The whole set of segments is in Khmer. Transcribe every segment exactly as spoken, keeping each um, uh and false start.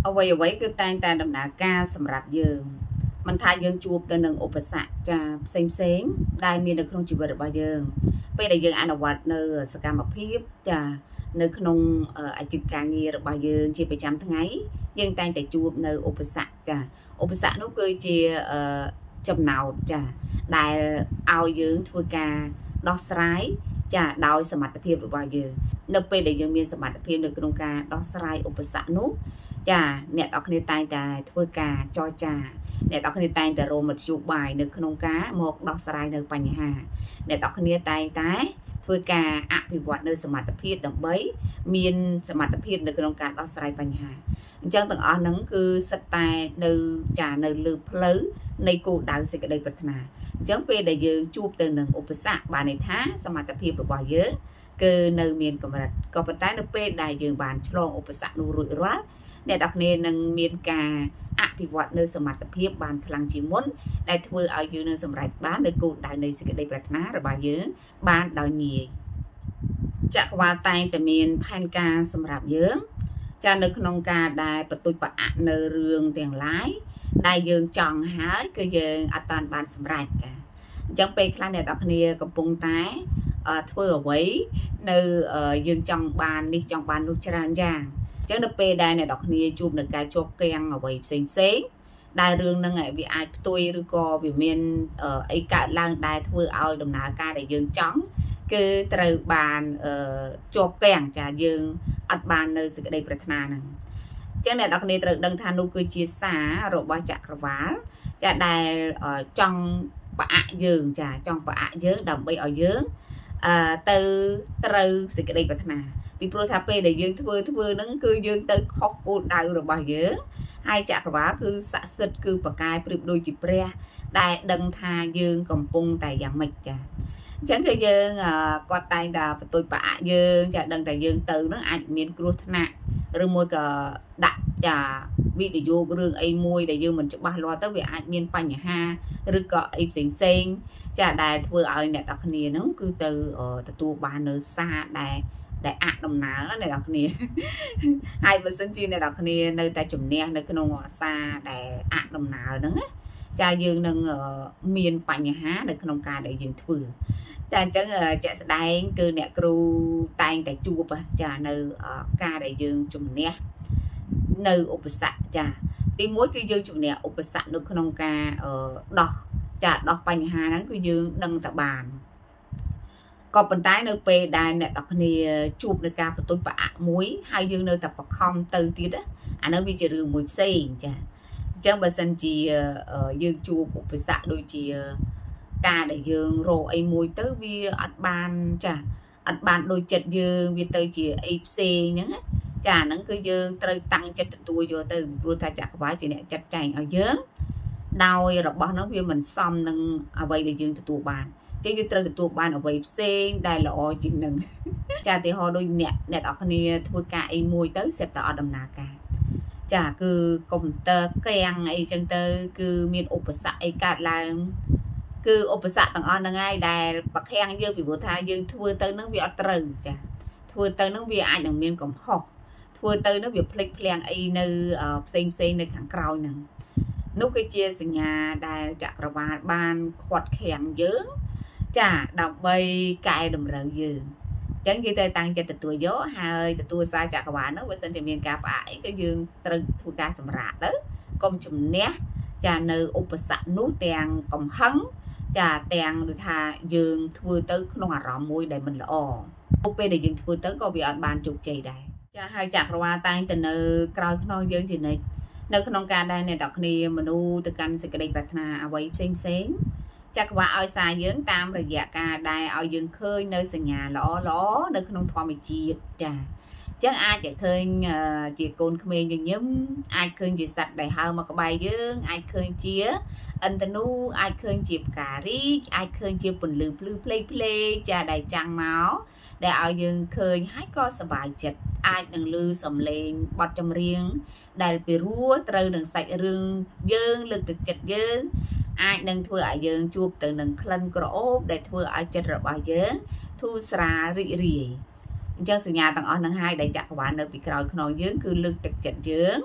អ្វីអ្វីគឺតែងតែដំណើរការសម្រាប់យើងមិនថាយើងជួបទៅនឹងឧបសគ្គចាផ្សេងផ្សេងដែលមាននៅក្នុងជីវិតរបស់យើងពេលដែលយើងអនុវត្តនៅសកម្មភាពចានៅក្នុងអាជីពការងាររបស់យើងជាប្រចាំថ្ងៃយើងតែងតែជួបនៅឧបសគ្គចាឧបសគ្គនោះគឺជាចំណោទចាដែលឲ្យយើងធ្វើការដោះស្រាយចាដោយសមត្ថភាពរបស់យើងនៅពេលដែលយើងមានសមត្ថភាពនៅក្នុងការដោះស្រាយឧបសគ្គនោះចាអ្នកទាំងគ្នាតែងតែធ្វើការចរចាអ្នកទាំងគ្នាតែងតែរកមធ្យោបាយនៅក្នុងការមកដោះស្រាយនៅបញ្ហាអ្នកទាំងគ្នាតែងតែធ្វើការអភិវឌ្ឍនៅសមត្ថភាពដើម្បីមានសមត្ថភាពនៅក្នុងការដោះស្រាយបញ្ហាអញ្ចឹងទាំងអស់ហ្នឹងគឺសិតតែនៅចានៅលើផ្លូវនៃគោលដៅសេចក្តីប្រាថ្នាអញ្ចឹងពេលដែលយើងជួបទៅនឹងឧបសគ្គបានន័យថាសមត្ថភាពរបស់យើងគឺនៅមានកម្រិតក៏ប៉ុន្តែនៅពេលដែលយើងបានឆ្លងឧបសគ្គនោះរួចរាល់អ្នកទាំងគ្នានឹងមានការអភិវឌ្ឍនៅសមត្ថភាពបានខ្លាំងជាងមុនដែលធ្វើឲ្យយើងនឹងសម្រេចបាននៅគោលដៅនៃសេចក្តីប្រាថ្នារបស់យើងបានដោយងាយចក្រវាឡតែងតែមានផែនការសម្រាប់យើងចានៅក្នុងការដែលបន្ទុចប្រអាក់នៅរឿងទាំងឡាយដែលយើងចង់ហើយគឺយើងអត់តាន់បានសម្រេចចាអញ្ចឹងពេលខ្លះអ្នកទាំងគ្នាកំពុងតែធ្វើអ្វីនៅយើងចង់បាននេះចង់បាននោះច្រើនយ៉ាងអញ្ចឹងនៅពេលដែលអ្នកទាំងគ្នាជួបនឹងការជាប់គាំងអ្វីផ្សេងផ្សេងដែលរឿងហ្នឹងវាអាចផ្ទុយឬក៏វាមានអីកើតឡើងដែលធ្វើឲ្យដំណើរការដែលយើងចង់គឺត្រូវបានជាប់គាំងចាយើងអត់បាននៅសេចក្តីប្រាថ្នាហ្នឹងអញ្ចឹងអ្នកទាំងគ្នាត្រូវដឹងថានោះគឺជាសាររបស់ចក្រវាឡចាដែលចង់ប្រអាក់យើងចាចង់ប្រអាក់យើងដើម្បីឲ្យយើងអឺទៅត្រូវសេចក្តីប្រាថ្នាពីព្រោះថាពេលដែលយើងធ្វើធ្វើហ្នឹងគឺយើងទៅខុសគោលដៅរបស់យើងហើយចក្រវាឡគឺស័ក្តិសិទ្ធិគឺប្រកែប្រៀបដូចជាព្រះដែលដឹងថាយើងកំពុងតែយ៉ាងម៉េចចាអញ្ចឹងគឺយើងគាត់តែងតែបន្ទុយប្រអាក់យើងចាដឹងតែយើងទៅហ្នឹងអាចមានគ្រោះថ្នាក់ឬមួយក៏ដាក់ចាវិនិយោគរឿងអីមួយដែលយើងមិនច្បាស់លាស់ទៅវាអាចមានបញ្ហាឬក៏អីផ្សេងផ្សេងចាដែលធ្វើឲ្យអ្នកទាំងគ្នាហ្នឹងគឺទៅទទួលបាននៅសារដែលដែលអដំណើរអ្នកទាំងគ្នាហើយបើសិនជាអ្នកទាំងគ្នានៅតែជំនះនៅក្នុងសារដែលអដំណើរហ្នឹងចាយើងនឹងមានបញ្ហានៅក្នុងការដែលយើងធ្វើតែអញ្ចឹងជាក់ស្ដែងគឺអ្នកគ្រូតែងតែជួបចានៅការដែលយើងជំនះនៅឧបសគ្គចាទីមួយគឺយើងជំនះឧបសគ្គនៅក្នុងការដោះចាដោះបញ្ហាហ្នឹងគឺយើងដឹងតែបានក៏ប៉ុន្តែនៅពេលដែលអ្នកទាំងគ្នាជួបនឹងការបន្ទុយប្រអាក់មួយហើយយើងនៅតែបខំទៅទៀតអានោះវាជារឿងមួយផ្សេងចាអញ្ចឹងបើសិនជាយើងជួបឧបសគ្គដូចជាការដែលយើងរកអីមួយទៅវាអត់បានចាអត់បានដូចចិត្តយើងវាទៅជាអីផ្សេងហ្នឹងចាហ្នឹងគឺយើងត្រូវតាំងចិត្តទទួលយកទៅព្រោះថាចក្រវាឡជាអ្នកចាត់ចែងឲ្យយើងដោយរបស់ហ្នឹងវាមិនសមនឹងអ្វីដែលយើងទទួលបានចឹងយើងត្រូវទទួលបានអ្វីផ្សេងដែលល្អជាងនឹងចាឧទាហរណ៍ដូចអ្នកអ្នកនរគ្នាធ្វើការអីមួយទៅសេពតែអត់ដំណើរការចាគឺកុំព្យូទ័រកាំងអីចឹងទៅគឺមានឧបសគ្គអីកើតឡើងគឺឧបសគ្គទាំងអស់ហ្នឹងហើយដែលប្រខាំងយើងពីព្រោះថាយើងធ្វើទៅនឹងវាអត់ត្រូវចាធ្វើទៅនឹងវាអាចនឹងមានកំហុសធ្វើទៅនឹងវាភ្លេចភ្លាំងអីនៅផ្សេងផ្សេងនៅខាងក្រោយហ្នឹងនោះគឺជាសញ្ញាដែលចក្រវាឡបានខាត់ខាំងយើងចាដើម្បីកែតម្រូវយើងអញ្ចឹងយើងត្រូវតាំងចិត្តទទួលយកហើយទទួលសារចក្រវាឡនោះបើសិនជាមានការផ្អាកអីគឺយើងត្រូវធ្វើការសម្រាកទៅកុំជំនះចានៅឧបសគ្គនោះទាំងកំហឹងចាទាំងដូចថាយើងធ្វើទៅក្នុងអារម្មណ៍មួយដែលមិនល្អពេលដែលយើងធ្វើទៅក៏វាអត់បានជោគជ័យដែរចាហើយចក្រវាឡតែងតែនៅក្រោយខ្នងយើងជានិច្ចនៅក្នុងការដែលអ្នកទាំងគ្នាមនុស្សទៅកាន់សេចក្តីប្រាថ្នាអ្វីផ្សេងផ្សេងចក្រវាឡឲ្យសារយើងតាមរយៈការដែលឲ្យយើងឃើញនៅសញ្ញាល្អល្អនៅក្នុងធម្មជាតិចាអញ្ចឹងអាចจะឃើញជាកូនក្មេងញញឹមអាចឃើញជាសត្វដែលហើរមកក្បែរយើងអាចឃើញជាអិនតនូអាចឃើញជាផ្ការីកអាចឃើញជាពន្លឺភ្លឺផ្លេកផ្លេកចាដែលចាំងមកដែលឲ្យយើងឃើញហើយក៏សប្បាយចិត្តអាចនឹងឮសំឡេងបទចម្រៀងដែលពីរោះត្រូវនឹងសាច់រឿងយើងលើកទឹកចិត្តយើងអាចនឹងធ្វើឲ្យយើងជួបទៅនឹងក្លិនក្រអូបដែលធ្វើឲ្យចិត្តរបស់យើងធូរស្រាលរីករាយអញ្ចឹងសញ្ញាទាំងអស់នឹងហើយដែលចក្រវាឡនៅពីក្រោយខ្នងយើងគឺលើកទឹកចិត្តយើងស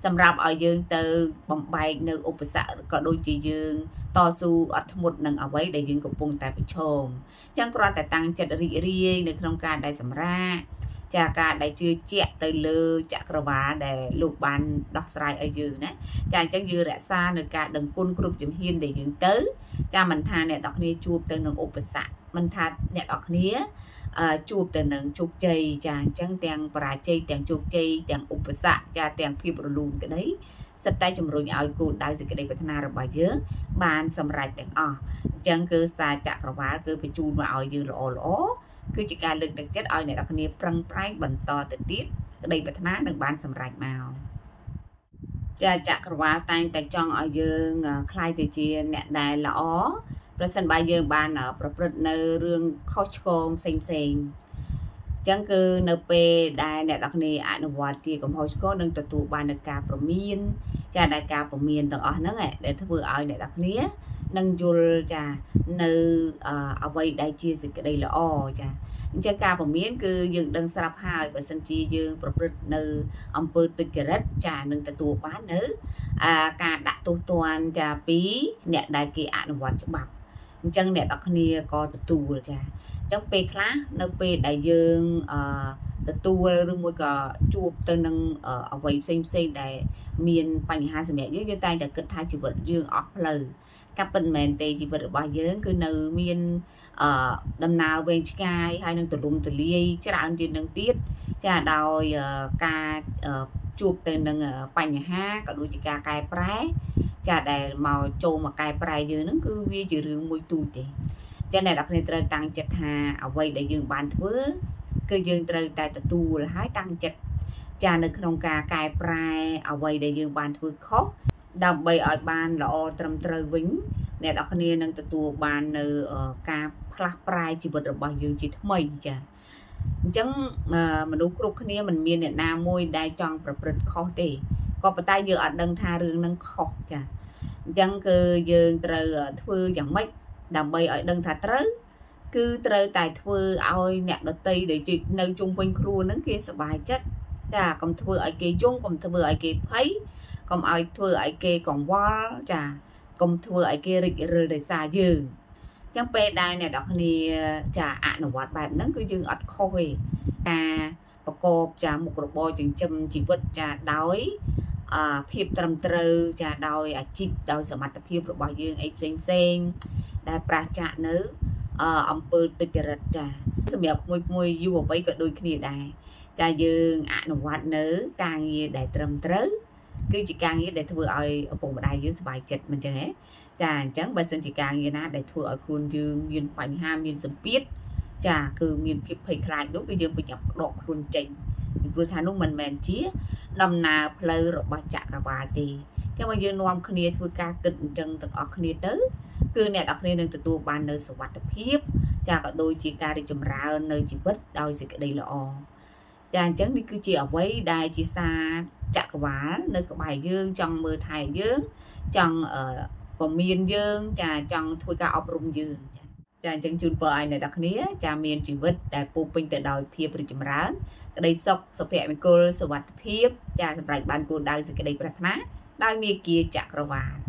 សម្រាប់ឲ្យយើងទៅបំបែកនៅឧបសគ្គក៏ដូចជាយើងតស៊ូអត់ធ្មត់នឹងអ្វីដែលយើងកំពុងតែប្រឈមអញ្ចឹងគ្រាន់តែតាំងចិត្តរីករាយនៅក្នុងការដែលសម្រាកចាការដែលជឿជាក់ទៅលើចក្រវាលដែលលោកបានដោះស្រាយឲ្យយើងណាចាអញ្ចឹងយើងរក្សានៅការដឹងគុណគ្រប់ជំហានដែលយើងទៅចាមិនថាអ្នកទាំងគ្នាជួបទៅនឹងឧបសគ្គមិនថាអ្នកទាំងគ្នាជួបទៅនឹងជោគជ័យចាអញ្ចឹងទាំងបរាជ័យទាំងជោគជ័យទាំងឧបសគ្គចាទាំងភាពរលូនក្តីសិតតែជំរុញឲ្យគោលដៅសេចក្តីប្រាថ្នារបស់យើងបានសម្រេចទាំងអស់អញ្ចឹងគឺសារចក្រវាលគឺបញ្ជូនមកឲ្យយើងល្អល្អគឺជាការលើកទឹកចិត្តឲ្យអ្នកនរគ្នាប្រឹងប្រែងបន្តទៅទៀតក្តីប្រាថ្នានឹងបានសម្រេចមកចាចក្រវាលតែងតែចង់ឲ្យយើងខ្លាយទៅជាអ្នកដែលល្អប្រសិនបើយើងបានប្រព្រឹត្តនៅរឿងខុសឆ្គងផ្សេងផ្សេងអញ្ចឹងគឺនៅពេលដែលអ្នកនរគ្នាអនុវត្តជាកំហុសឆ្គងនឹងទទួលបាននៅការប្រមានចាដែលការប្រមានទាំងអស់ហ្នឹងដែលធ្វើឲ្យអ្នកនរគ្នានឹងយល់ចានៅអ្វីដែលជាសេចក្តីល្អចាអញ្ចឹងការប្រមានគឺយើងដឹងស្រាប់ហើយបើសិនជាយើងប្រព្រឹត្តនៅអំពើទុច្ចរិតចានឹងទទួលបាននៅការដាក់ទោសទណ្ឌចាពីអ្នកដែលគេអនុវត្តច្បាប់អញ្ចឹងអ្នកនរគ្នាក៏ទទួលចាអញ្ចឹងពេលខ្លះនៅពេលដែលយើងទទួលឬមួយក៏ជួបទៅនឹងអ្វីផ្សេងផ្សេងដែលមានបញ្ហាសម្រាប់យើងយើងតែងតែគិតថាជីវិតយើងអស់ផ្លូវកាប់ពិតមែនទេជីវិតរបស់យើងគឺនៅមានដំណើរវែងឆ្ងាយហើយនឹងទូលំទូលាយច្រើនជាងនឹងទៀតចាដោយការជួបទៅនឹងបញ្ហាក៏ដូចជាការកែប្រែចាដែលមកចូលមកកែប្រែយើងហ្នឹងគឺវាជារឿងមួយទូចទេចាអ្នកនរគ្នាត្រូវតាំងចិត្តថាអ្វីដែលយើងបានធ្វើគឺយើងត្រូវតែទទួលហើយតាំងចិត្តចានៅក្នុងការកែប្រែអ្វីដែលយើងបានធ្វើខុសដើម្បីឲ្យបានល្អត្រឹមត្រូវវិញអ្នកនរគ្នានឹងទទួលបាននៅការផ្លាស់ប្រែជីវិតរបស់យើងជាថ្មីចាអញ្ចឹងមនុស្សគ្រប់គ្នាមិនមានអ្នកណាមួយដែលចង់ប្រព្រឹត្តខុសទេក៏ប៉ុន្តែយើងអត់ដឹងថារឿងហ្នឹងខុសចាអញ្ចឹងគឺយើងត្រូវធ្វើយ៉ាងម៉េចដើម្បីឲ្យដឹងថាត្រូវគឺត្រូវតែធ្វើឲ្យអ្នកដទៃដែលនៅជុំវិញខ្លួនហ្នឹងគេសប្បាយចិត្តចាកុំធ្វើឲ្យគេយំកុំធ្វើឲ្យគេភ័យកុំឲ្យធ្វើឲ្យគេកង្វល់ចាកុំធ្វើឲ្យគេរិចរិលដោយសារយើងអញ្ចឹងពេលដែលអ្នកនរគ្នាចាអនុវត្តបែបហ្នឹងគឺយើងអត់ខុសទេការប្រកបចាមុខរបរចិញ្ចឹមជីវិតចាដោយភាពត្រឹមត្រូវចាដោយអាជីពដោយសមត្ថភាពរបស់យើងអីផ្សេងផ្សេងដែលប្រាសចាកនៅអំពើទុច្ចរិតចាសម្រាប់មួយមួយយុវវ័យក៏ដូចគ្នាដែរចាយើងអនុវត្តនៅការងារដែលត្រឹមត្រូវគឺជាការងារដែលធ្វើឲ្យឪពុកម្ដាយយើងសប្បាយចិត្តមិនចឹងទេចាអញ្ចឹងបើសិនជាការងារណាដែលធ្វើឲ្យខ្លួនយើងមានបញ្ហាមានសម្ពាធចាគឺមានភាពភ័យខ្លាចនោះគឺយើងប្រញាប់ដកខ្លួនចេញពីព្រោះថានោះមិនមែនជាដំណើរផ្លូវរបស់ចក្រវាលទេចឹងបើយើងនាំគ្នាធ្វើការគិតអញ្ចឹងទាំងអស់គ្នាទៅគឺអ្នកនរគ្នានឹងទទួលបាននៅសុវត្ថិភាពចាក៏ដូចជាការរីកចម្រើននៅជីវិតដោយសេចក្តីល្អចាអញ្ចឹងនេះគឺជាអ្វីដែលជាសារចក្រវាលនៅក្បែរយើងចង់មើលថែយើងចង់ពមៀនយើងចាចង់ធ្វើការអប់រំយើងចាអញ្ចឹងជូនពរឲ្យអ្នកនរគ្នាចាមានជីវិតដែលពោពេញទៅដោយភាពរីកចម្រើនក្តីសុខសុភមង្គលសុវត្ថិភាពចាសម្រាប់បានគោលដៅសេចក្តីប្រាថ្នាដោយមេគាចក្រវាល